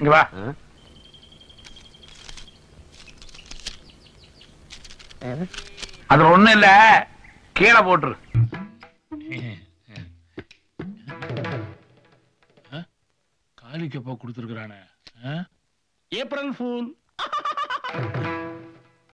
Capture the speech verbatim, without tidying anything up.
இங்க வா. அது ஒண்ணும் இல்ல, கீழே போட்டுரு. காலிக்கப்பா கொடுத்துருக்கானே. April pool.